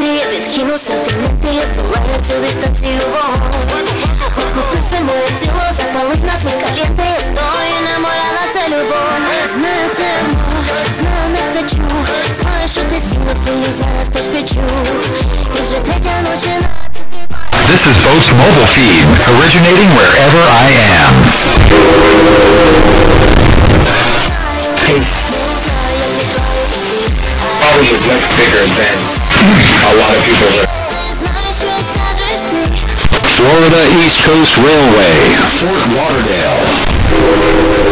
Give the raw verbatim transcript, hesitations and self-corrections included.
Відкину сантиметри, я здолаю цю дистанцію вогонь. Охопив все моє тіло, запалить нас, ми калєнти. Я стою, не морана, це любов. Знаю, це мною, знаю, не втечу. Знаю, що ти сіла хвилю, зараз теж відчу. І вже третя ночі на This is Boat's mobile feed, originating wherever I am. Probably is much bigger than a lot of people that... Florida East Coast Railway, Fort Lauderdale.